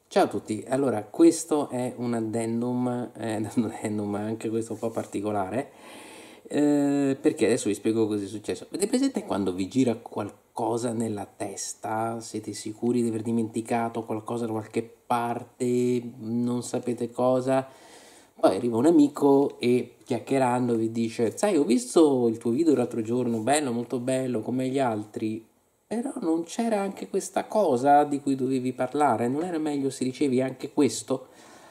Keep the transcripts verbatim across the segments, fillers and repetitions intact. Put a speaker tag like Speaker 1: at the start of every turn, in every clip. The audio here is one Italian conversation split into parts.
Speaker 1: Ciao a tutti, allora questo è un addendum, è un addendum anche questo un po' particolare, eh, perché adesso vi spiego cosa è successo. Avete presente quando vi gira qualcosa nella testa? Siete sicuri di aver dimenticato qualcosa da qualche parte, non sapete cosa? Poi arriva un amico e chiacchierando vi dice, sai, ho visto il tuo video l'altro giorno, bello, molto bello, come gli altri. Però non c'era anche questa cosa di cui dovevi parlare? Non era meglio se dicevi anche questo?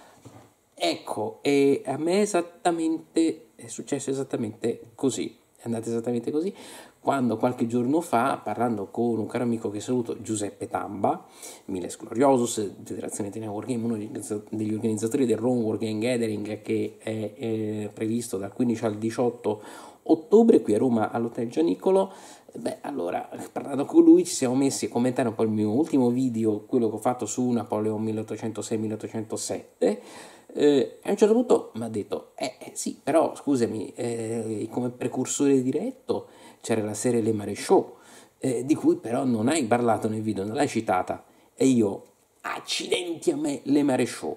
Speaker 1: Ecco, e a me esattamente, è successo esattamente così, è andato esattamente così, quando qualche giorno fa, parlando con un caro amico che saluto, Giuseppe Tamba, Miles Gloriosus, Federazione Italiana Wargame, uno degli organizzatori del Rome Wargame Gathering che è, è previsto dal quindici al diciotto ottobre qui a Roma all'Hotel Gianicolo. Beh, allora, parlando con lui ci siamo messi a commentare un po' il mio ultimo video, quello che ho fatto su Napoleon milleottocentosei milleottocentosette, eh, e a un certo punto mi ha detto, eh, eh, sì, però scusami, eh, come precursore diretto c'era la serie Le Maréchaux, eh, di cui però non hai parlato nel video, non l'hai citata. E io, accidenti a me, Le Maréchaux.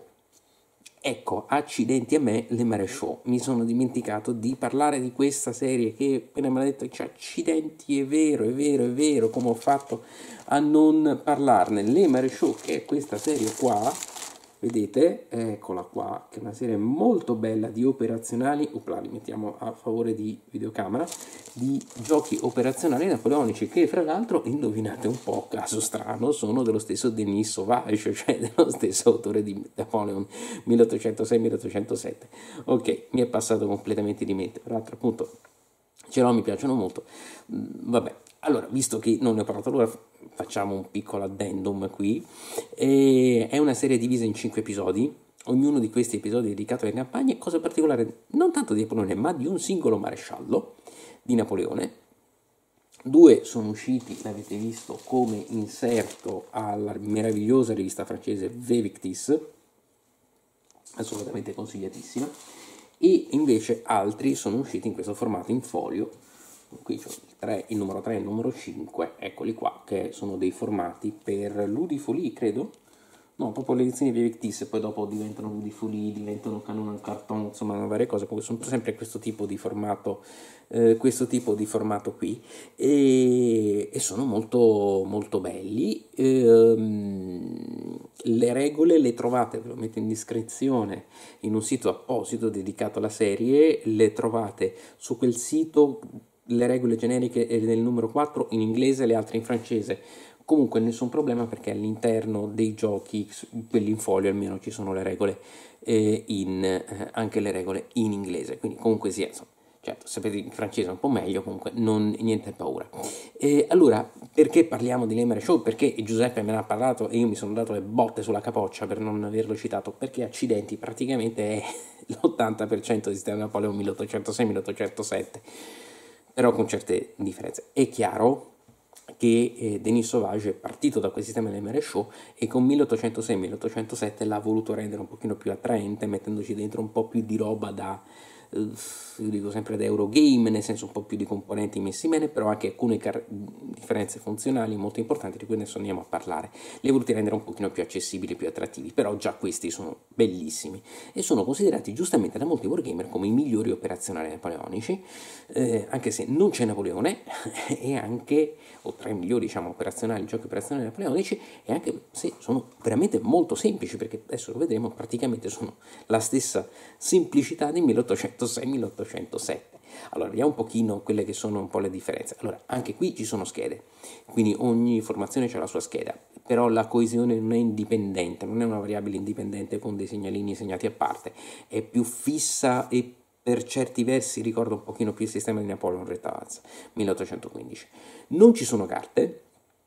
Speaker 1: Ecco, accidenti a me, Le Maréchaux. Mi sono dimenticato di parlare di questa serie che appena mi ha detto, cioè, accidenti, è vero, è vero, è vero, come ho fatto a non parlarne. Le Maréchaux, che è questa serie qua, vedete, eccola qua, che è una serie molto bella di operazionali, opla, li mettiamo a favore di videocamera, di giochi operazionali napoleonici che fra l'altro, indovinate un po', caso strano, sono dello stesso Denis Sauvage, cioè dello stesso autore di Napoleon milleottocentosei milleottocentosette. Ok, mi è passato completamente di mente, peraltro appunto ce l'ho, mi piacciono molto. Mm, vabbè, allora, visto che non ne ho parlato allora, facciamo un piccolo addendum qui. E è una serie divisa in cinque episodi. Ognuno di questi episodi è dedicato alle campagne, cosa particolare non tanto di Napoleone, ma di un singolo maresciallo di Napoleone. Due sono usciti, l'avete visto, come inserto alla meravigliosa rivista francese Vevictis, assolutamente consigliatissima, e invece altri sono usciti in questo formato in folio. Qui c'è il, tre, il numero tre e il numero cinque, eccoli qua, che sono dei formati per Ludifolie, credo. No, proprio le edizioni Vevictis, e poi dopo diventano Ludifolie, diventano Canon Carton, insomma, varie cose, perché sono sempre questo tipo di formato, eh, questo tipo di formato qui, e, e sono molto, molto belli. Ehm, le regole le trovate, ve lo metto in descrizione, in un sito apposito dedicato alla serie, le trovate su quel sito, le regole generiche nel numero quattro in inglese e le altre in francese. Comunque nessun problema perché all'interno dei giochi, quelli in folio almeno, ci sono le regole eh, in, eh, anche le regole in inglese, quindi comunque sia, insomma, certo, sapete il francese un po' meglio, comunque non, niente paura. E allora, perché parliamo di Le Maréchaux? Perché Giuseppe me ne ha parlato e io mi sono dato le botte sulla capoccia per non averlo citato, perché accidenti, praticamente è l'ottanta per cento di sistema Napoleon milleottocentosei milleottocentosette, però con certe differenze. È chiaro che eh, Denis Sauvage è partito da quel sistema delle Maréchaux e con milleottocentosei milleottocentosette l'ha voluto rendere un pochino più attraente, mettendoci dentro un po' più di roba da, eh, io dico sempre da Eurogame, nel senso un po' più di componenti messi bene, però anche alcune car- differenze funzionali molto importanti di cui adesso andiamo a parlare. Li ha voluti rendere un pochino più accessibili, più attrattivi, però già questi sono bellissimi e sono considerati giustamente da molti wargamer come i migliori operazionali napoleonici, eh, anche se non c'è Napoleone e anche, o tra i migliori diciamo operazionali, giochi operazionali napoleonici, e anche se sono veramente molto semplici, perché adesso lo vedremo, praticamente sono la stessa semplicità di milleottocentosei milleottocentosette. Allora, vediamo un pochino quelle che sono un po' le differenze. Allora, anche qui ci sono schede, quindi ogni formazione ha la sua scheda, però la coesione non è indipendente, non è una variabile indipendente con dei segnalini segnati a parte, è più fissa e per certi versi ricorda un pochino più il sistema di Napoleon Retaz milleottocentoquindici. Non ci sono carte,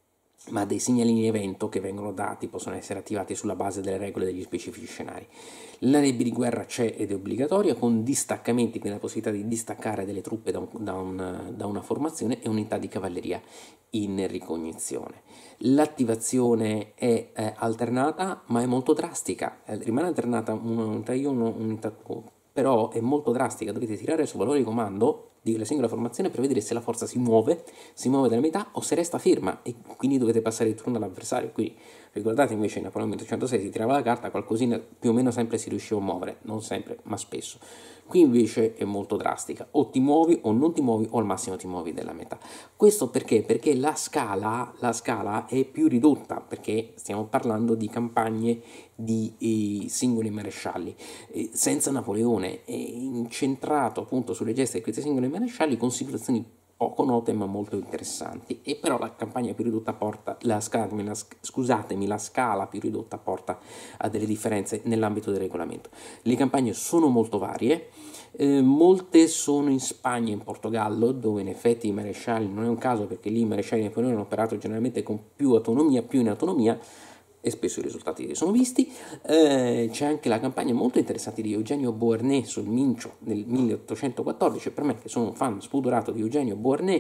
Speaker 1: ma dei segnalini evento che vengono dati possono essere attivati sulla base delle regole degli specifici scenari. La nebbia di guerra c'è ed è obbligatoria, con distaccamenti, quindi la possibilità di distaccare delle truppe da, un, da, un, da una formazione e unità di cavalleria in ricognizione. L'attivazione è eh, alternata, ma è molto drastica. Eh, rimane alternata un'unità io, un'unità tu, però è molto drastica. Dovete tirare sul valore di comando della singola formazione per vedere se la forza si muove, si muove della metà o se resta ferma, e quindi dovete passare il turno all'avversario. Quindi Ricordate invece Napoleone milleottocentosei si tirava la carta, qualcosina più o meno sempre si riusciva a muovere, non sempre ma spesso. Qui invece è molto drastica, o ti muovi o non ti muovi o al massimo ti muovi della metà. Questo perché? Perché la scala, la scala è più ridotta, perché stiamo parlando di campagne di eh, singoli marescialli. Eh, senza Napoleone è incentrato appunto sulle gesta di questi singoli marescialli con situazioni poco note ma molto interessanti, e però la campagna più ridotta porta, la, scusatemi, la, scusatemi, la scala più ridotta porta a delle differenze nell'ambito del regolamento. Le campagne sono molto varie, eh, molte sono in Spagna e in Portogallo, dove in effetti i marescialli, non è un caso perché lì i marescialli di Napoleone hanno operato generalmente con più autonomia, più in autonomia, e spesso i risultati li sono visti. Eh, c'è anche la campagna molto interessante di Eugenio Beauharnais sul Mincio nel milleottocentoquattordici, per me che sono un fan spudorato di Eugenio Beauharnais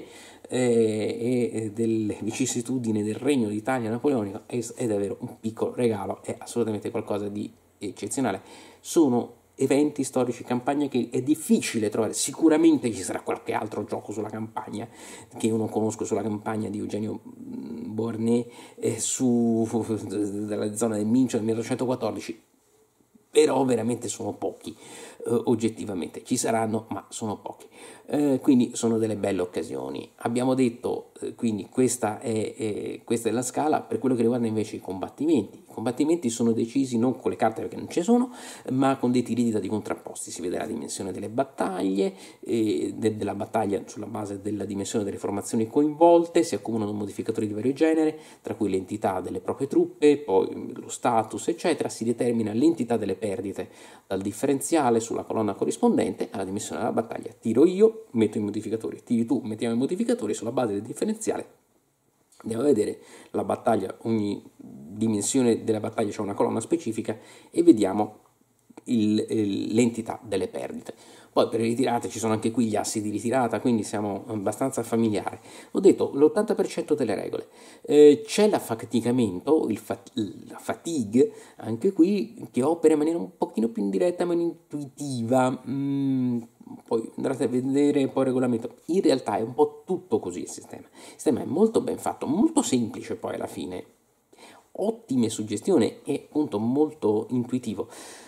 Speaker 1: eh, e delle vicissitudini del regno d'Italia napoleonico, è, è davvero un piccolo regalo, è assolutamente qualcosa di eccezionale. Sono eventi storici, campagna che è difficile trovare. Sicuramente ci sarà qualche altro gioco sulla campagna che io non conosco, sulla campagna di Eugenio Beauharnais eh, su della zona del Mincio del milleottocentoquattordici, però veramente sono pochi, eh, oggettivamente ci saranno ma sono pochi, eh, quindi sono delle belle occasioni. Abbiamo detto eh, quindi questa è, è, questa è la scala. Per quello che riguarda invece i combattimenti, i combattimenti sono decisi non con le carte perché non ci sono, ma con dei tiri di dadi contrapposti. Si vede la dimensione delle battaglie, eh, de, della battaglia sulla base della dimensione delle formazioni coinvolte, si accumulano modificatori di vario genere, tra cui l'entità delle proprie truppe, poi lo status eccetera. Si determina l'entità delle perdite dal differenziale sulla colonna corrispondente alla dimensione della battaglia. Tiro io, metto i modificatori, tiri tu, mettiamo i modificatori, sulla base del differenziale andiamo a vedere la battaglia, ogni dimensione della battaglia c'è una colonna specifica e vediamo il, il, l'entità delle perdite. Poi per le ritirate ci sono anche qui gli assi di ritirata, quindi siamo abbastanza familiari. Ho detto l'ottanta per cento delle regole. Eh, c'è l'affaticamento, il fat- la fatigue, anche qui, che opera in maniera un pochino più indiretta, meno intuitiva. Mm, poi andrete a vedere poi il regolamento. In realtà è un po' tutto così il sistema. Il sistema è molto ben fatto, molto semplice poi alla fine. Ottime suggestioni e appunto molto intuitivo,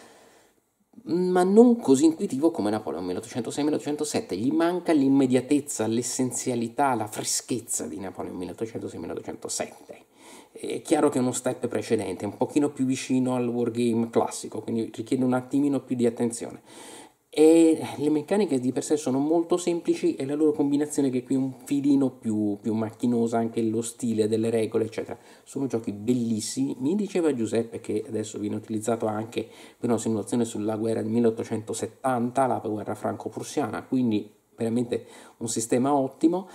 Speaker 1: ma non così intuitivo come Napoleone milleottocentosei milleottocentosette. Gli manca l'immediatezza, l'essenzialità, la freschezza di Napoleone milleottocentosei milleottocentosette. È chiaro che è uno step precedente, è un pochino più vicino al wargame classico, quindi richiede un attimino più di attenzione. E le meccaniche di per sé sono molto semplici e la loro combinazione, che qui è un filino più, più macchinosa, anche lo stile delle regole eccetera, sono giochi bellissimi. Mi diceva Giuseppe che adesso viene utilizzato anche per una simulazione sulla guerra del milleottocentosettanta, la guerra franco-prussiana, quindi veramente un sistema ottimo.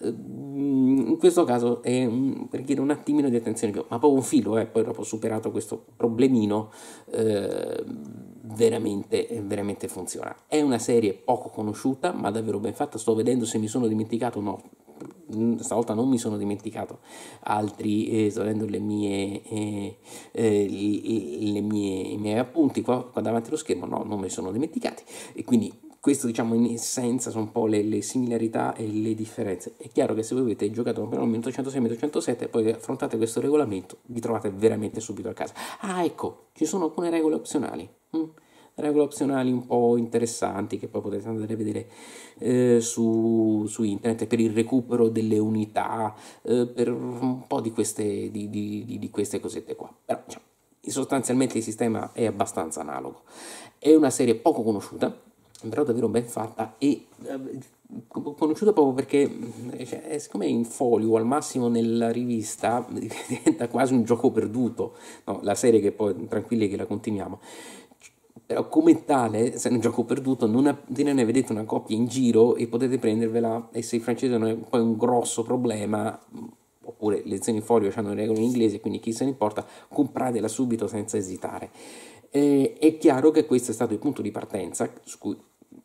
Speaker 1: In questo caso è un, richiede un attimino di attenzione più, ma proprio un filo, eh, poi dopo superato questo problemino eh, veramente, veramente funziona. È una serie poco conosciuta ma davvero ben fatta. Sto vedendo se mi sono dimenticato, no, stavolta non mi sono dimenticato altri, eh, sto vedendo le mie, eh, eh, le, le mie, i miei appunti qua, qua davanti allo schermo, no, non me li sono dimenticati, e quindi questo diciamo in essenza sono un po' le, le similarità e le differenze. È chiaro che se voi avete giocato per il milleottocentosei milleottocentosette e poi affrontate questo regolamento, vi trovate veramente subito a casa. Ah, ecco, ci sono alcune regole opzionali. Mm? Regole opzionali un po' interessanti che poi potete andare a vedere eh, su, su internet, per il recupero delle unità, eh, per un po' di queste, di, di, di, di queste cosette qua. Però diciamo, sostanzialmente il sistema è abbastanza analogo. È una serie poco conosciuta, però davvero ben fatta e eh, conosciuta proprio perché cioè, siccome è in folio o al massimo nella rivista diventa quasi un gioco perduto, no, la serie, che poi tranquilli che la continuiamo, però come tale, se è un gioco perduto, non appena ne vedete una coppia in giro e potete prendervela, e se il francese non è poi un grosso problema, oppure le lezioni in folio hanno le regole in inglese, quindi chi se ne importa, compratela subito senza esitare. Eh, è chiaro che questo è stato il punto di partenza su cui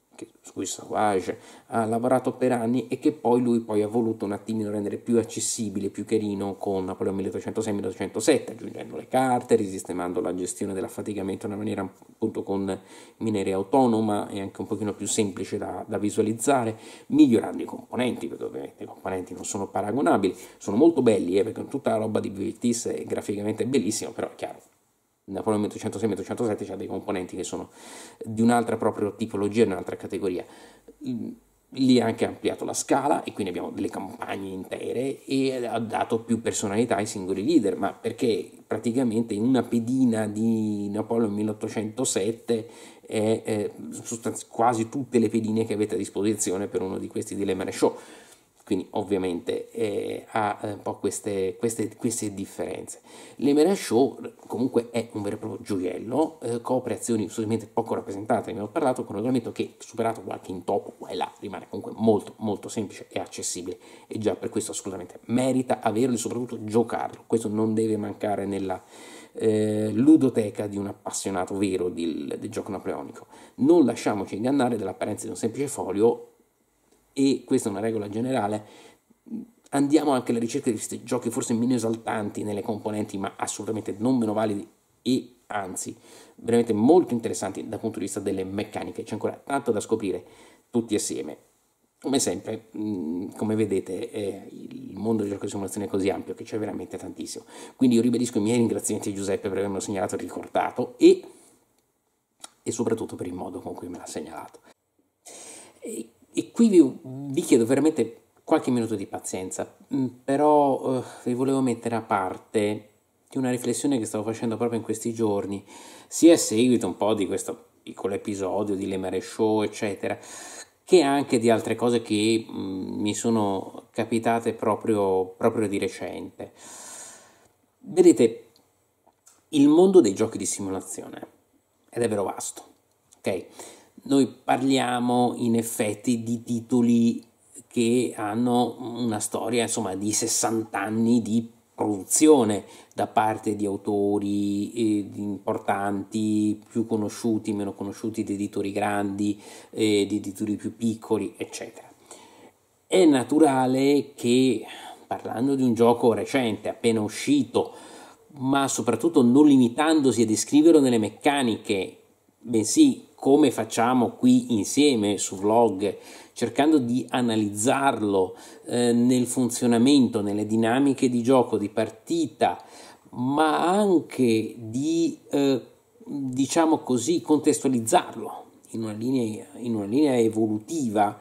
Speaker 1: che, su cui Savage ha lavorato per anni e che poi lui poi ha voluto un attimino rendere più accessibile, più carino con Napoleon milleottocentosei milleottocentosette, aggiungendo le carte, risistemando la gestione dell'affaticamento in una maniera appunto con mineria autonoma e anche un pochino più semplice da, da visualizzare, migliorando i componenti, perché ovviamente i componenti non sono paragonabili, sono molto belli, eh, perché tutta la roba di V V T S è graficamente bellissima, però è chiaro, Napoleon milleottocentosei milleottocentosette c'ha dei componenti che sono di un'altra proprio tipologia, di un'altra categoria. Lì ha anche ampliato la scala e quindi abbiamo delle campagne intere e ha dato più personalità ai singoli leader, ma perché praticamente in una pedina di Napoleon milleottocentosette è, è sostanzi- quasi tutte le pedine che avete a disposizione per uno di questi di Le Maréchaux. Quindi ovviamente eh, ha un po' queste, queste, queste differenze. Le Maréchaux comunque è un vero e proprio gioiello, eh, copre azioni assolutamente poco rappresentate, ne ho parlato, con un regolamento che, superato qualche intoppo qua e là, rimane comunque molto molto semplice e accessibile, e già per questo assolutamente merita averlo e soprattutto giocarlo. Questo non deve mancare nella eh, ludoteca di un appassionato vero del, del gioco napoleonico. Non lasciamoci ingannare dall'apparenza di un semplice foglio, e questa è una regola generale. Andiamo anche alla ricerca di questi giochi forse meno esaltanti nelle componenti, ma assolutamente non meno validi e anzi veramente molto interessanti dal punto di vista delle meccaniche. C'è ancora tanto da scoprire tutti assieme. Come sempre, come vedete, eh, il mondo del gioco di simulazione è così ampio che c'è veramente tantissimo. Quindi io ribadisco i miei ringraziamenti a Giuseppe per avermelo segnalato e ricordato, e, e soprattutto per il modo con cui me l'ha segnalato. E, E qui vi, vi chiedo veramente qualche minuto di pazienza, però eh, vi volevo mettere a parte di una riflessione che stavo facendo proprio in questi giorni, sia a seguito un po' di questo piccolo episodio di Le Maréchaux, eccetera, che anche di altre cose che mh, mi sono capitate proprio, proprio di recente. Vedete, il mondo dei giochi di simulazione è davvero vasto, ok? Noi parliamo in effetti di titoli che hanno una storia, insomma, di sessanta anni di produzione da parte di autori eh, importanti, più conosciuti, meno conosciuti, di editori grandi, eh, di editori più piccoli, eccetera. È naturale che, parlando di un gioco recente, appena uscito, ma soprattutto non limitandosi a descriverlo nelle meccaniche, bensì come facciamo qui insieme su Vlog, cercando di analizzarlo eh, nel funzionamento, nelle dinamiche di gioco, di partita, ma anche di, eh, diciamo così, contestualizzarlo in una linea, in una linea evolutiva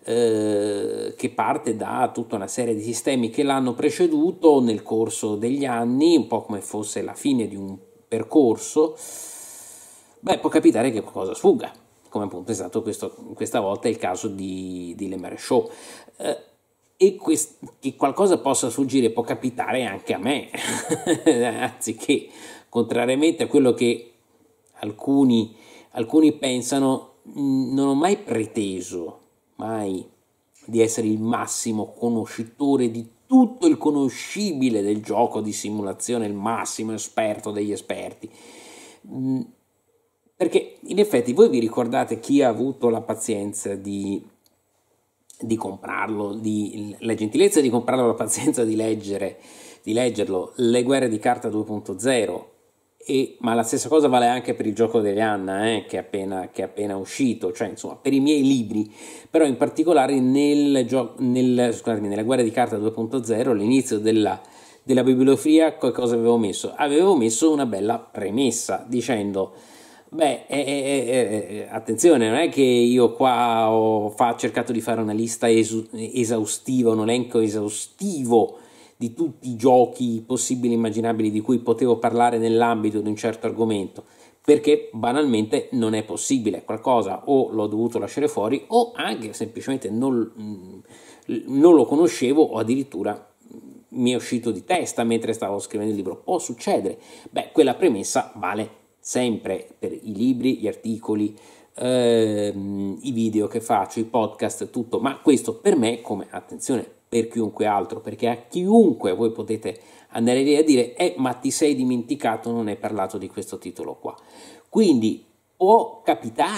Speaker 1: eh, che parte da tutta una serie di sistemi che l'hanno preceduto nel corso degli anni, un po' come fosse la fine di un percorso. Beh, può capitare che qualcosa sfugga, come appunto è stato questo, questa volta il caso di, di Le Maréchaux. Eh, e quest- che qualcosa possa sfuggire può capitare anche a me, anziché, contrariamente a quello che alcuni, alcuni pensano, mh, non ho mai preteso, mai, di essere il massimo conoscitore di tutto il conoscibile del gioco di simulazione, il massimo esperto degli esperti. Mh, Perché in effetti voi vi ricordate chi ha avuto la pazienza di, di comprarlo, di, la gentilezza di comprarlo, la pazienza di leggere, di leggerlo, Le guerre di carta due punto zero, e, ma la stessa cosa vale anche per il gioco degli Anna, eh, che, è appena, che è appena uscito, cioè insomma per i miei libri, però in particolare nel gio- nel, scusatemi, nella guerra di carta due punto zero, all'inizio della, della bibliografia, cosa avevo messo? Avevo messo una bella premessa dicendo: beh, eh, eh, eh, attenzione, non è che io qua ho fa, cercato di fare una lista esu- esaustiva, un elenco esaustivo di tutti i giochi possibili e immaginabili di cui potevo parlare nell'ambito di un certo argomento, perché banalmente non è possibile. Qualcosa o l'ho dovuto lasciare fuori, o anche semplicemente non, non lo conoscevo, o addirittura mi è uscito di testa mentre stavo scrivendo il libro. Può succedere. Beh, quella premessa vale sempre per i libri, gli articoli, ehm, i video che faccio, i podcast, tutto, ma questo per me, come, attenzione, per chiunque altro, perché a chiunque voi potete andare lì a dire eh ma ti sei dimenticato, non hai parlato di questo titolo qua. Quindi può capitare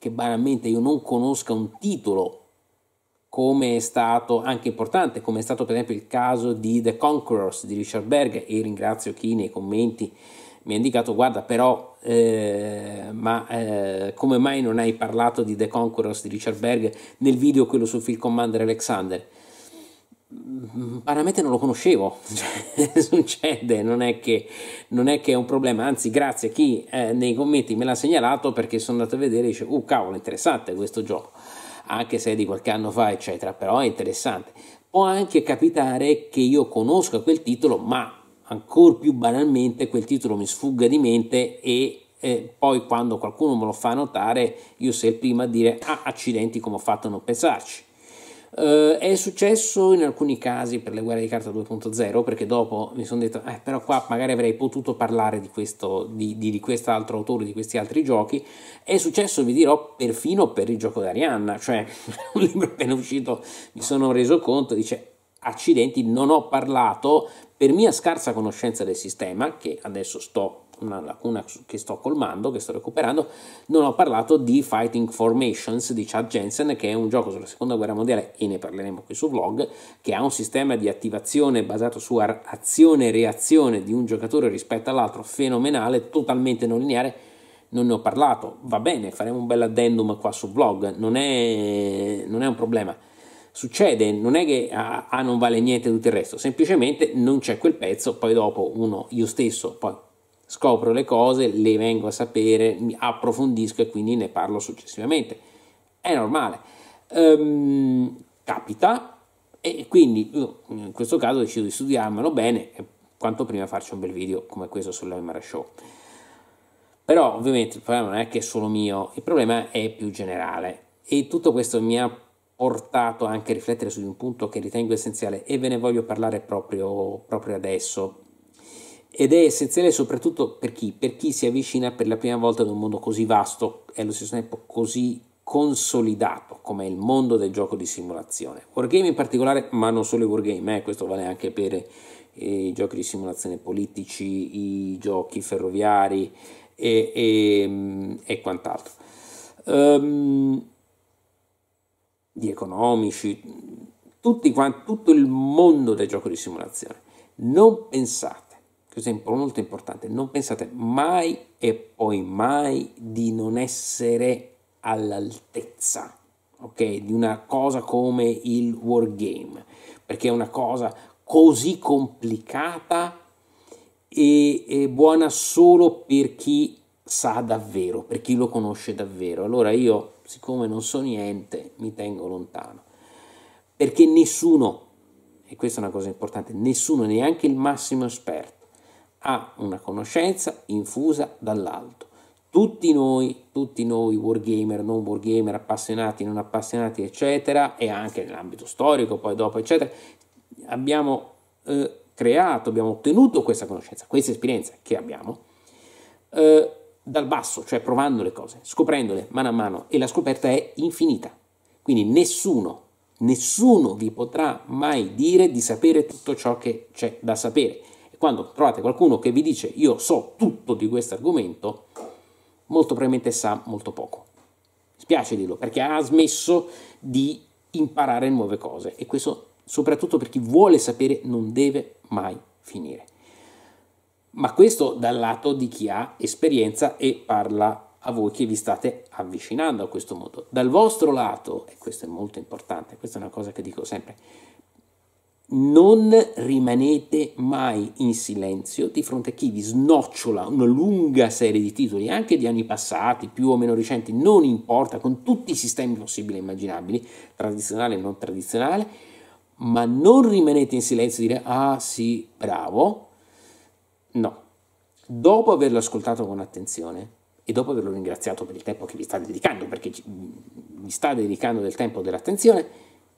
Speaker 1: che banalmente io non conosca un titolo, come è stato anche importante, come è stato per esempio il caso di The Conquerors di Richard Berg, e ringrazio chi nei commenti mi ha indicato, guarda però, eh, ma eh, come mai non hai parlato di The Conquerors di Richard Berg nel video quello su Field Commander Alexander? Banalmente non lo conoscevo, cioè, succede, non è, che, non è che è un problema, anzi grazie a chi eh, nei commenti me l'ha segnalato, perché sono andato a vedere e dice, uh cavolo, interessante questo gioco, anche se è di qualche anno fa eccetera, però è interessante. Può anche capitare che io conosca quel titolo, ma ancora più banalmente quel titolo mi sfugga di mente, e eh, poi quando qualcuno me lo fa notare io sei il primo a dire, ah accidenti, come ho fatto a non pensarci. Uh, è successo in alcuni casi per le guerre di carta due punto zero, perché dopo mi sono detto eh, però qua magari avrei potuto parlare di questo di, di, di quest'altro autore, di questi altri giochi. È successo, vi dirò, perfino per il gioco d'Arianna, cioè un libro appena uscito mi sono reso conto, dice accidenti, non ho parlato per mia scarsa conoscenza del sistema, che adesso sto una lacuna che sto colmando, che sto recuperando, non ho parlato di Fighting Formations di Chad Jensen, che è un gioco sulla seconda guerra mondiale, e ne parleremo qui su vlog, che ha un sistema di attivazione basato su azione e reazione di un giocatore rispetto all'altro fenomenale, totalmente non lineare. Non ne ho parlato, va bene, faremo un bel addendum qua su vlog, non è, non è un problema. Succede, non è che ah, ah, non vale niente tutto il resto, semplicemente non c'è quel pezzo, poi dopo uno, io stesso, poi scopro le cose, le vengo a sapere, mi approfondisco e quindi ne parlo successivamente. È normale, ehm, capita, e quindi io in questo caso decido di studiarmelo bene e quanto prima farci un bel video come questo sull'Aimara Show. Però ovviamente il problema non è che è solo mio, il problema è più generale, e tutto questo mi ha portato anche a riflettere su un punto che ritengo essenziale, e ve ne voglio parlare proprio, proprio adesso. Ed è essenziale soprattutto per chi? Per chi si avvicina per la prima volta ad un mondo così vasto e allo stesso tempo così consolidato come il mondo del gioco di simulazione. Wargame in particolare, ma non solo i wargame, eh, questo vale anche per eh, i giochi di simulazione politici, i giochi ferroviari e, e, e quant'altro. Um, di economici, tutti quanti, tutto il mondo del gioco di simulazione. Non pensate, questo è molto importante, non pensate mai e poi mai di non essere all'altezza, ok, di una cosa come il wargame, perché è una cosa così complicata e, e buona solo per chi sa davvero, per chi lo conosce davvero. Allora io, siccome non so niente, mi tengo lontano, perché nessuno, e questa è una cosa importante, nessuno, neanche il massimo esperto, ha una conoscenza infusa dall'alto. Tutti noi, tutti noi wargamer, non wargamer, appassionati, non appassionati, eccetera, e anche nell'ambito storico, poi dopo, eccetera, abbiamo eh, creato, abbiamo ottenuto questa conoscenza, questa esperienza che abbiamo, eh, dal basso, cioè provando le cose, scoprendole mano a mano, e la scoperta è infinita. Quindi nessuno, nessuno vi potrà mai dire di sapere tutto ciò che c'è da sapere. E quando trovate qualcuno che vi dice io so tutto di questo argomento, molto probabilmente sa molto poco. Spiace dirlo, perché ha smesso di imparare nuove cose, e questo soprattutto per chi vuole sapere non deve mai finire. Ma questo dal lato di chi ha esperienza e parla a voi che vi state avvicinando a questo mondo. Dal vostro lato, e questo è molto importante, questa è una cosa che dico sempre, non rimanete mai in silenzio di fronte a chi vi snocciola una lunga serie di titoli, anche di anni passati, più o meno recenti, non importa, con tutti i sistemi possibili e immaginabili, tradizionale e non tradizionale, ma non rimanete in silenzio e dire ah sì, bravo. No, dopo averlo ascoltato con attenzione e dopo averlo ringraziato per il tempo che vi sta dedicando, perché vi sta dedicando del tempo e dell'attenzione,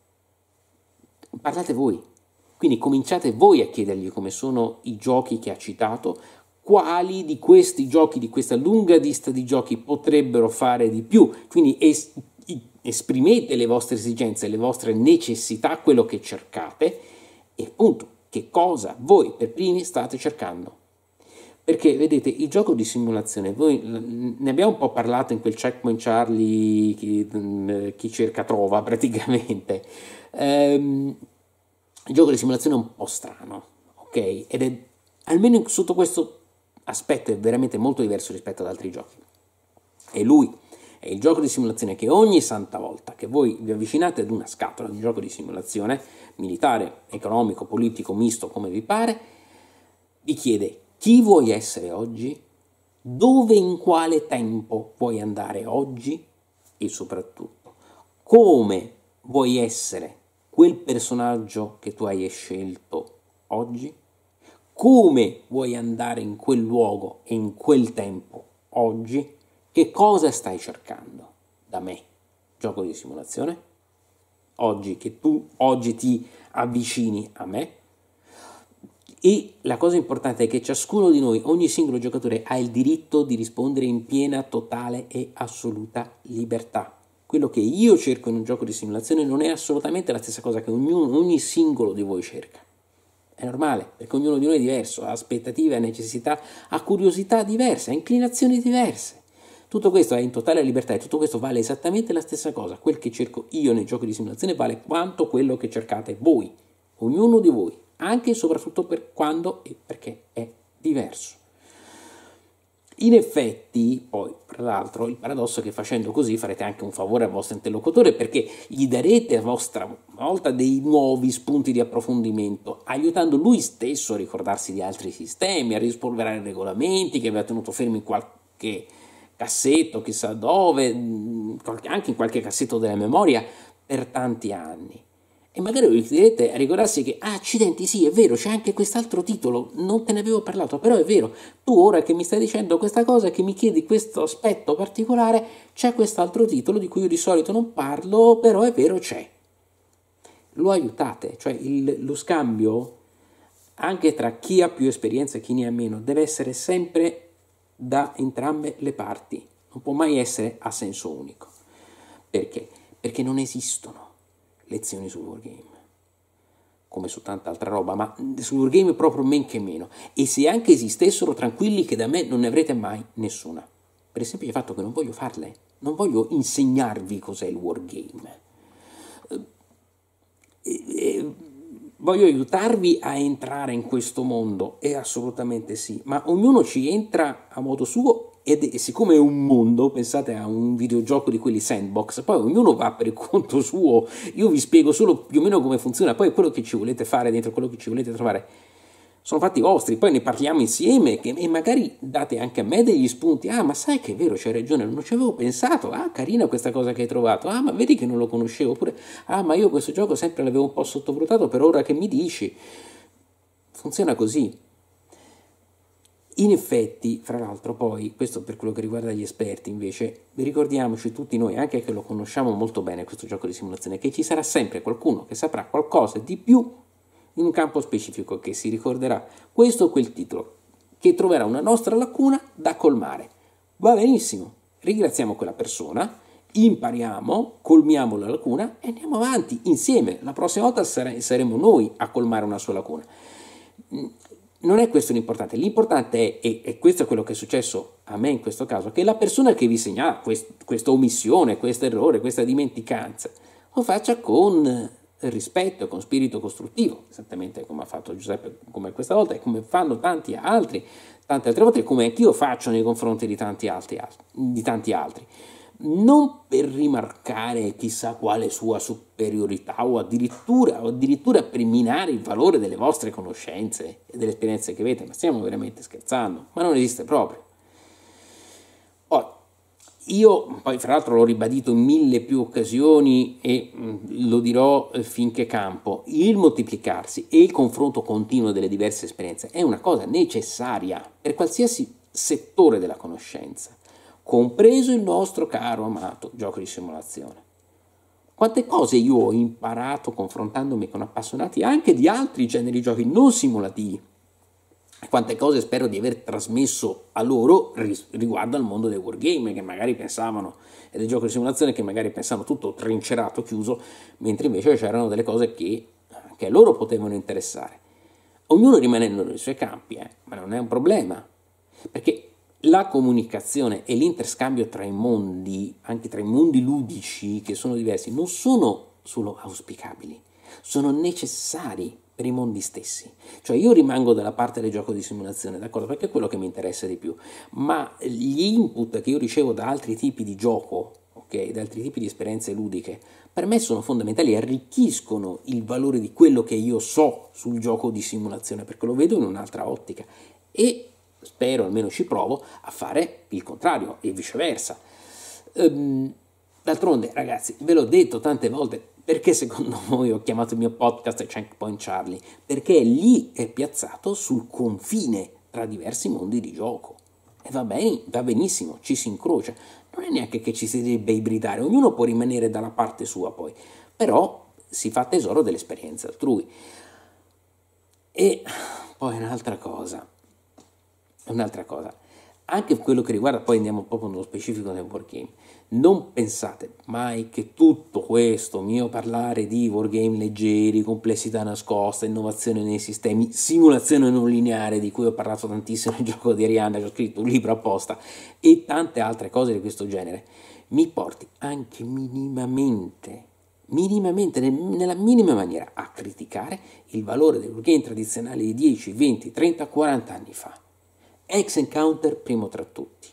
Speaker 1: parlate voi. Quindi cominciate voi a chiedergli come sono i giochi che ha citato, quali di questi giochi, di questa lunga lista di giochi potrebbero fare di più. Quindi es- esprimete le vostre esigenze, le vostre necessità, quello che cercate, e appunto che cosa voi per primi state cercando. Perché, vedete, il gioco di simulazione, voi ne abbiamo un po' parlato in quel Checkpoint Charlie, chi, chi cerca trova praticamente. Ehm, il gioco di simulazione è un po' strano, ok? Ed è, almeno sotto questo aspetto, è veramente molto diverso rispetto ad altri giochi. E lui è il gioco di simulazione che ogni santa volta che voi vi avvicinate ad una scatola di un gioco di simulazione, militare, economico, politico, misto, come vi pare, vi chiede: chi vuoi essere oggi? Dove, in quale tempo vuoi andare oggi? E soprattutto, come vuoi essere quel personaggio che tu hai scelto oggi? Come vuoi andare in quel luogo e in quel tempo oggi? Che cosa stai cercando da me? Gioco di simulazione? Oggi, che tu oggi ti avvicini a me? E la cosa importante è che ciascuno di noi, ogni singolo giocatore, ha il diritto di rispondere in piena, totale e assoluta libertà. Quello che io cerco in un gioco di simulazione non è assolutamente la stessa cosa che ognuno, ogni singolo di voi cerca. È normale, perché ognuno di noi è diverso, ha aspettative, ha necessità, ha curiosità diverse, ha inclinazioni diverse. Tutto questo è in totale libertà e tutto questo vale esattamente la stessa cosa. Quel che cerco io nei giochi di simulazione vale quanto quello che cercate voi, ognuno di voi, anche e soprattutto per quando e perché è diverso. In effetti, poi, tra l'altro, il paradosso è che facendo così farete anche un favore al vostro interlocutore, perché gli darete a vostra volta dei nuovi spunti di approfondimento, aiutando lui stesso a ricordarsi di altri sistemi, a rispolverare regolamenti che aveva tenuto fermi in qualche cassetto, chissà dove, anche in qualche cassetto della memoria per tanti anni. E magari vi chiederete a ricordarsi che, ah, accidenti, sì, è vero, c'è anche quest'altro titolo, non te ne avevo parlato, però è vero, tu ora che mi stai dicendo questa cosa, che mi chiedi questo aspetto particolare, c'è quest'altro titolo di cui io di solito non parlo, però è vero, c'è. Lo aiutate, cioè il, lo scambio, anche tra chi ha più esperienza e chi ne ha meno, deve essere sempre da entrambe le parti, non può mai essere a senso unico. Perché? Perché non esistono lezioni sul wargame, come su tanta altra roba, ma sul wargame proprio men che meno. E se anche esistessero, tranquilli che da me non ne avrete mai nessuna, per il semplice fatto che non voglio farle, non voglio insegnarvi cos'è il wargame. E, e, voglio aiutarvi a entrare in questo mondo, e assolutamente sì, ma ognuno ci entra a modo suo. E siccome è un mondo, pensate a un videogioco di quelli sandbox, poi ognuno va per il conto suo, io vi spiego solo più o meno come funziona, poi quello che ci volete fare dentro, quello che ci volete trovare, sono fatti vostri, poi ne parliamo insieme che, e magari date anche a me degli spunti. Ah, ma sai che è vero, c'hai ragione, non ci avevo pensato, ah, carina questa cosa che hai trovato, ah, ma vedi che non lo conoscevo, oppure, ah, ma io questo gioco sempre l'avevo un po' sottovalutato, per ora che mi dici, funziona così. In effetti, fra l'altro, poi, questo per quello che riguarda gli esperti, invece, ricordiamoci tutti noi, anche che lo conosciamo molto bene questo gioco di simulazione, che ci sarà sempre qualcuno che saprà qualcosa di più in un campo specifico, che si ricorderà questo o quel titolo, che troverà una nostra lacuna da colmare. Va benissimo, ringraziamo quella persona, impariamo, colmiamo la lacuna e andiamo avanti insieme. La prossima volta saremo noi a colmare una sua lacuna. Non è questo l'importante, l'importante è, e, e questo è quello che è successo a me in questo caso, che la persona che vi segnala quest, questa omissione, questo errore, questa dimenticanza, lo faccia con rispetto, con spirito costruttivo, esattamente come ha fatto Giuseppe, come questa volta, e come fanno tanti altri, tante altre volte, come anch'io faccio nei confronti di tanti altri, di tanti altri. Non per rimarcare chissà quale sua superiorità o addirittura, o addirittura per minare il valore delle vostre conoscenze e delle esperienze che avete, ma stiamo veramente scherzando, ma non esiste proprio. Poi, io poi fra l'altro l'ho ribadito in mille più occasioni e mh, lo dirò eh, finché campo, il moltiplicarsi e il confronto continuo delle diverse esperienze è una cosa necessaria per qualsiasi settore della conoscenza, compreso il nostro caro amato gioco di simulazione. Quante cose io ho imparato confrontandomi con appassionati anche di altri generi di giochi non simulativi, quante cose spero di aver trasmesso a loro riguardo al mondo del wargame, che magari pensavano, e del gioco di simulazione, che magari pensavano tutto trincerato, chiuso, mentre invece c'erano delle cose che anche a loro potevano interessare. Ognuno rimanendo nei suoi campi, eh, ma non è un problema. perché la comunicazione e l'interscambio tra i mondi, anche tra i mondi ludici che sono diversi, non sono solo auspicabili, sono necessari per i mondi stessi. Cioè io rimango dalla parte del gioco di simulazione, d'accordo, perché è quello che mi interessa di più, ma gli input che io ricevo da altri tipi di gioco, ok, da altri tipi di esperienze ludiche, per me sono fondamentali, arricchiscono il valore di quello che io so sul gioco di simulazione, perché lo vedo in un'altra ottica e spero, almeno ci provo, a fare il contrario e viceversa. Ehm, d'altronde, ragazzi, ve l'ho detto tante volte, perché secondo voi ho chiamato il mio podcast Checkpoint Charlie? Perché lì è piazzato sul confine tra diversi mondi di gioco. E va bene, va benissimo, ci si incrocia. Non è neanche che ci si debba ibridare, ognuno può rimanere dalla parte sua poi, però si fa tesoro dell'esperienza altrui. E poi un'altra cosa, un'altra cosa, anche quello che riguarda, poi andiamo proprio nello specifico del wargame, non pensate mai che tutto questo mio parlare di wargame leggeri, complessità nascosta, innovazione nei sistemi, simulazione non lineare di cui ho parlato tantissimo nel gioco di Arianna, che ho scritto un libro apposta, e tante altre cose di questo genere, mi porti anche minimamente, minimamente, nella minima maniera, a criticare il valore dei wargame tradizionali di dieci, venti, trenta, quaranta anni fa. Hex Encounter primo tra tutti.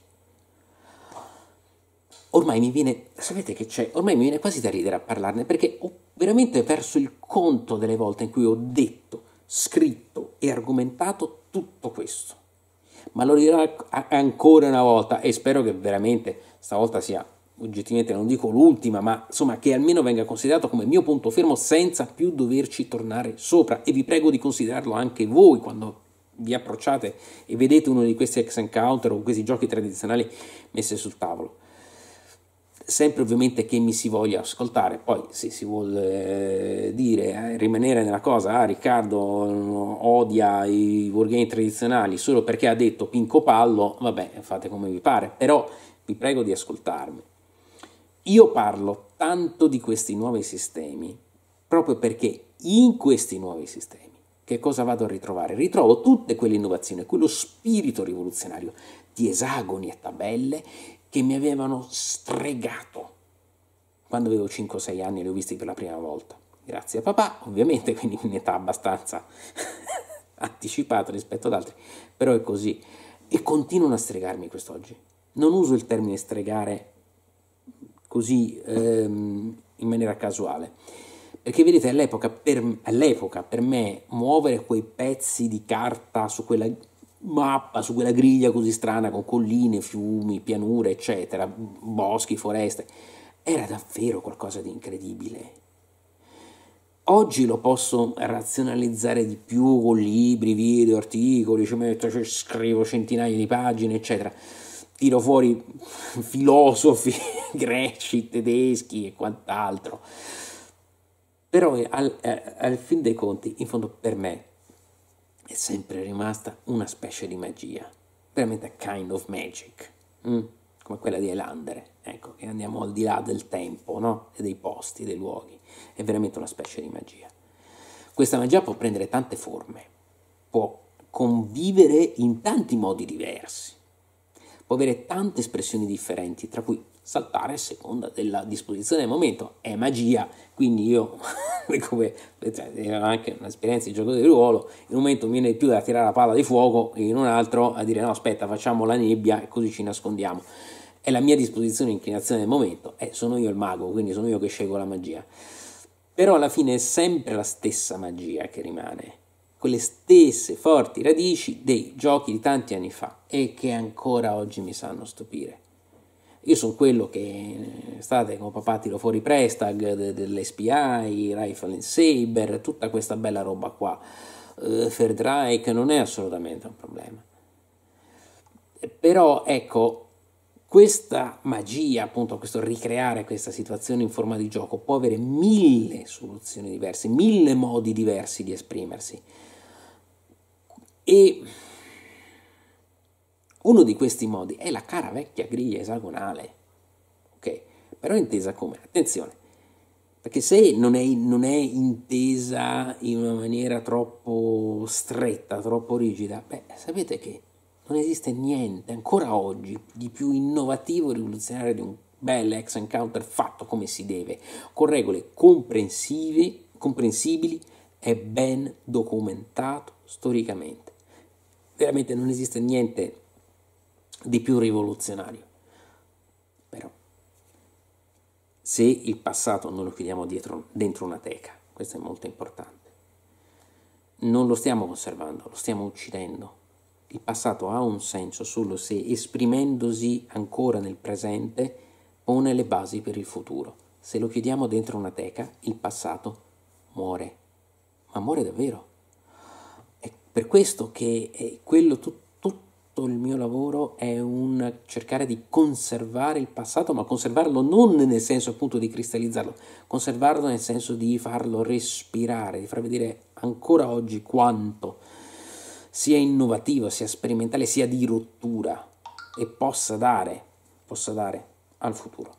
Speaker 1: Ormai mi viene, sapete che c'è, ormai mi viene quasi da ridere a parlarne, perché ho veramente perso il conto delle volte in cui ho detto, scritto e argomentato tutto questo. Ma lo dirò ancora una volta e spero che veramente stavolta sia, oggettivamente non dico l'ultima, ma insomma che almeno venga considerato come mio punto fermo senza più doverci tornare sopra, e vi prego di considerarlo anche voi quando vi approcciate e vedete uno di questi Hex Encounter o questi giochi tradizionali messi sul tavolo. Sempre ovviamente che mi si voglia ascoltare, poi se si vuole eh, dire, eh, rimanere nella cosa, ah Riccardo odia i wargame tradizionali solo perché ha detto Pinco Pallo, vabbè, fate come vi pare, però vi prego di ascoltarmi. Io parlo tanto di questi nuovi sistemi proprio perché in questi nuovi sistemi che cosa vado a ritrovare? Ritrovo tutte quelle innovazioni, quello spirito rivoluzionario di esagoni e tabelle che mi avevano stregato quando avevo cinque o sei anni e li ho visti per la prima volta. Grazie a papà, ovviamente, quindi in età abbastanza anticipata rispetto ad altri, però è così. E continuano a stregarmi quest'oggi. Non uso il termine stregare così ehm, in maniera casuale, perché vedete all'epoca per, all'epoca per me muovere quei pezzi di carta su quella mappa, su quella griglia così strana con colline, fiumi, pianure eccetera, boschi, foreste, era davvero qualcosa di incredibile. Oggi lo posso razionalizzare di più con libri, video, articoli, ci metto, ci scrivo centinaia di pagine eccetera, tiro fuori filosofi greci, tedeschi e quant'altro. Però al, al fin dei conti, in fondo per me, è sempre rimasta una specie di magia, veramente a kind of magic, mm? come quella di Elandere, ecco, che andiamo al di là del tempo, no? E dei posti, dei luoghi, è veramente una specie di magia. Questa magia può prendere tante forme, può convivere in tanti modi diversi, può avere tante espressioni differenti, tra cui saltare a seconda della disposizione del momento. È magia, quindi io, come anche un'esperienza di gioco di ruolo, in un momento mi viene più da tirare la palla di fuoco e in un altro a dire no aspetta facciamo la nebbia e così ci nascondiamo. È la mia disposizione e inclinazione del momento, eh, sono io il mago, quindi sono io che scelgo la magia. Però alla fine è sempre la stessa magia che rimane, quelle stesse forti radici dei giochi di tanti anni fa e che ancora oggi mi sanno stupire. Io sono quello che state con papà tiro fuori Prestag, de, dell'S P I, Rifle and Saber, tutta questa bella roba qua. Uh, Fairdrake non è assolutamente un problema. Però ecco, questa magia, appunto, questo ricreare questa situazione in forma di gioco può avere mille soluzioni diverse, mille modi diversi di esprimersi. E uno di questi modi è la cara vecchia griglia esagonale, ok? Però intesa come? Attenzione, perché se non è, non è intesa in una maniera troppo stretta, troppo rigida, beh, sapete che Non esiste niente ancora oggi di più innovativo e rivoluzionario di un bel X Encounter fatto come si deve, con regole comprensive, comprensibili e ben documentato storicamente. Veramente non esiste niente di più rivoluzionario. Però, se il passato non lo chiudiamo dietro, dentro una teca, questo è molto importante, non lo stiamo conservando, lo stiamo uccidendo. Il passato ha un senso solo se, esprimendosi ancora nel presente, pone le basi per il futuro. Se lo chiudiamo dentro una teca, il passato muore, ma muore davvero. È per questo che è quello tutto, tutto il mio lavoro è un cercare di conservare il passato, ma conservarlo non nel senso appunto di cristallizzarlo, conservarlo nel senso di farlo respirare, di far vedere ancora oggi quanto sia innovativo, sia sperimentale, sia di rottura e possa dare, possa dare al futuro.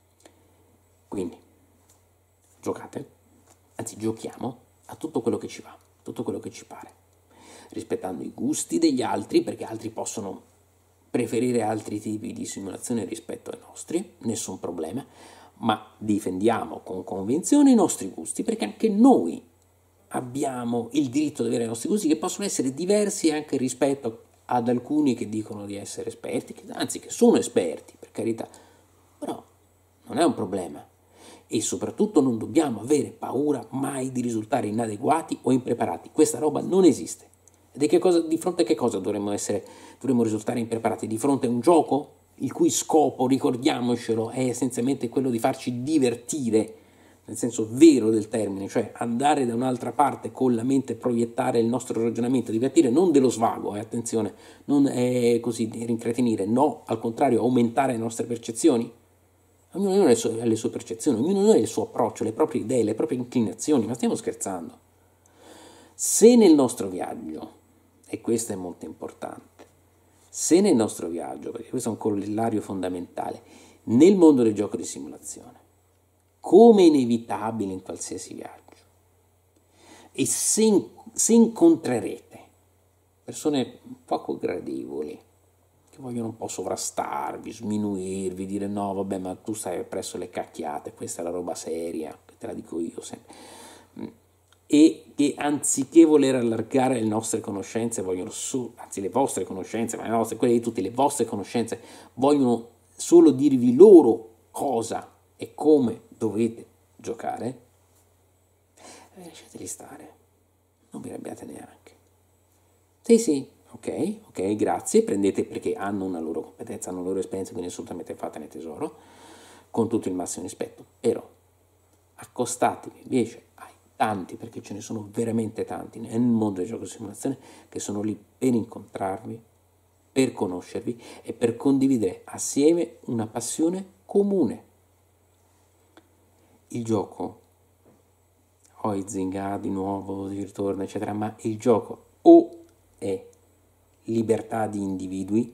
Speaker 1: Quindi giocate, anzi giochiamo a tutto quello che ci va, tutto quello che ci pare, rispettando i gusti degli altri, perché altri possono preferire altri tipi di simulazione rispetto ai nostri, nessun problema, ma difendiamo con convinzione i nostri gusti, perché anche noi abbiamo il diritto di avere i nostri gusti, che possono essere diversi anche rispetto ad alcuni che dicono di essere esperti, che, anzi che sono esperti, per carità, però non è un problema. E soprattutto non dobbiamo avere paura mai di risultare inadeguati o impreparati. Questa roba non esiste. Ed è che cosa, di fronte a che cosa dovremmo essere, dovremmo risultare impreparati? Di fronte a un gioco il cui scopo, ricordiamocelo, è essenzialmente quello di farci divertire, nel senso vero del termine, cioè andare da un'altra parte con la mente, proiettare il nostro ragionamento, divertire, non dello svago, eh, attenzione, non è così rincretinire, no, al contrario, aumentare le nostre percezioni. Ognuno di noi ha le sue, ha le sue percezioni, ognuno di noi ha il suo approccio, le proprie idee, le proprie inclinazioni, ma stiamo scherzando. Se nel nostro viaggio, e questo è molto importante, se nel nostro viaggio, perché questo è un corollario fondamentale, nel mondo del gioco di simulazione, come inevitabile in qualsiasi viaggio, e se, se incontrerete persone poco gradevoli, vogliono un po' sovrastarvi, sminuirvi, dire no vabbè ma tu stai presso le cacchiate, questa è la roba seria, te la dico io sempre, e che anziché voler allargare le nostre conoscenze vogliono su, anzi le vostre conoscenze, ma le nostre, quelle di tutti, le vostre conoscenze, vogliono solo dirvi loro cosa e come dovete giocare, eh, lasciateli stare, non vi arrabbiate neanche. Sì sì, ok, ok, grazie, prendete perché hanno una loro competenza, hanno una loro esperienza, quindi assolutamente fatene tesoro, con tutto il massimo rispetto, però accostatevi invece ai tanti, perché ce ne sono veramente tanti nel mondo del gioco di simulazione, che sono lì per incontrarvi, per conoscervi e per condividere assieme una passione comune. Il gioco, Huizinga di nuovo, di ritorno, eccetera, ma il gioco o è libertà di individui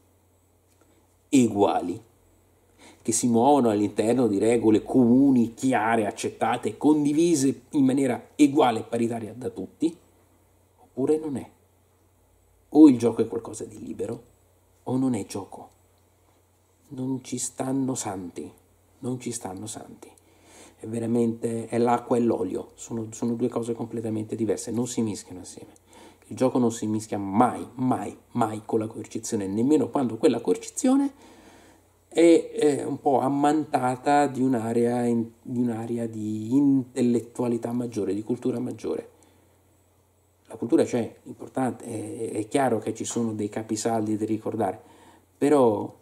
Speaker 1: uguali che si muovono all'interno di regole comuni, chiare, accettate, condivise in maniera uguale e paritaria da tutti, oppure non è. O il gioco è qualcosa di libero o non è gioco. Non ci stanno santi, non ci stanno santi. È veramente, è l'acqua e l'olio, sono, sono due cose completamente diverse, non si mischiano assieme. Il gioco non si mischia mai, mai, mai con la coercizione, nemmeno quando quella coercizione è, è un po' ammantata di un'area, in, di un'area di intellettualità maggiore, di cultura maggiore. La cultura c'è, importante, è, è chiaro che ci sono dei capisaldi da ricordare, però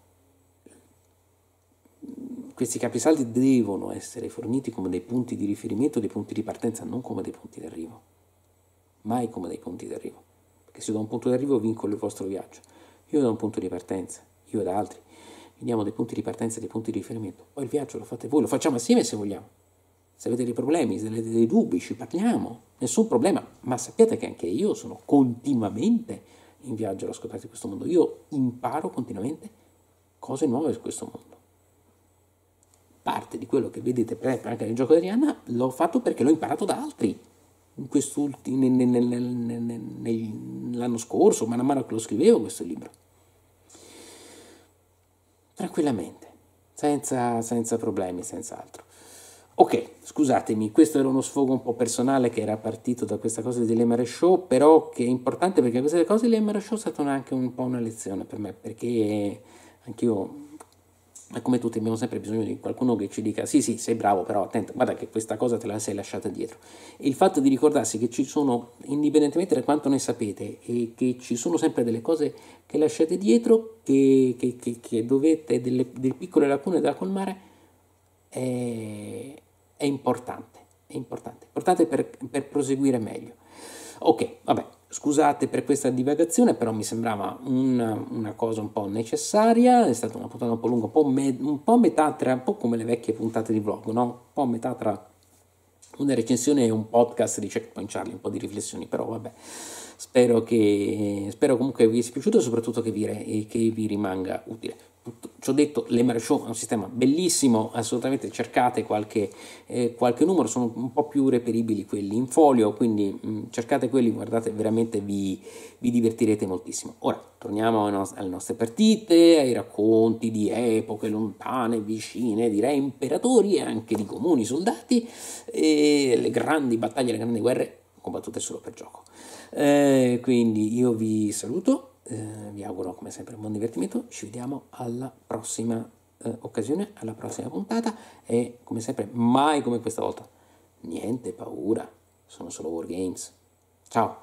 Speaker 1: questi capisaldi devono essere forniti come dei punti di riferimento, dei punti di partenza, non come dei punti di arrivo. Mai come dei punti di arrivo. Perché se da un punto di arrivo vincolo il vostro viaggio, io da un punto di partenza, io da altri, vediamo dei punti di partenza e dei punti di riferimento. Poi il viaggio lo fate voi, lo facciamo assieme se vogliamo. Se avete dei problemi, se avete dei dubbi, ci parliamo, nessun problema. Ma sappiate che anche io sono continuamente in viaggio allo scoperta di questo mondo. Io imparo continuamente cose nuove su questo mondo. Parte di quello che vedete anche nel gioco di Arianna l'ho fatto perché l'ho imparato da altri. in quest'ultimo, l'anno scorso, man mano che lo scrivevo questo libro. Tranquillamente, senza, senza problemi, senza altro. Ok, scusatemi, questo era uno sfogo un po' personale che era partito da questa cosa di Lemare Show, però che è importante perché queste cose di Lemare Show è stata anche un po' una lezione per me, perché anch'io, come tutti, abbiamo sempre bisogno di qualcuno che ci dica sì sì, sei bravo, però attento, guarda che questa cosa te la sei lasciata dietro. E il fatto di ricordarsi che ci sono, indipendentemente da quanto ne sapete, e che ci sono sempre delle cose che lasciate dietro, che, che, che, che dovete, delle, delle piccole lacune da colmare, è, è importante, è importante, importante per, per proseguire meglio. Ok, vabbè, scusate per questa divagazione, però mi sembrava una, una cosa un po' necessaria, è stata una puntata un po' lunga, un po', me, un po' metà tra, un po' come le vecchie puntate di vlog, no? Un po' metà tra una recensione e un podcast di Checkpoint Charlie, un po' di riflessioni, però vabbè, spero che, spero comunque vi sia piaciuto e soprattutto che vi, re, che vi rimanga utile. Tutto, ci ho detto, l'Emer Show è un sistema bellissimo, assolutamente cercate qualche, eh, qualche numero, sono un po' più reperibili quelli in folio, quindi mh, cercate quelli, guardate, veramente vi, vi divertirete moltissimo. Ora, torniamo no- alle nostre partite, ai racconti di epoche lontane, vicine, di re imperatori e anche di comuni soldati, e le grandi battaglie, le grandi guerre combattute solo per gioco. Eh, quindi io vi saluto. Eh, vi auguro come sempre un buon divertimento, ci vediamo alla prossima eh, occasione, alla prossima puntata e come sempre mai come questa volta niente paura, sono solo wargames. Ciao!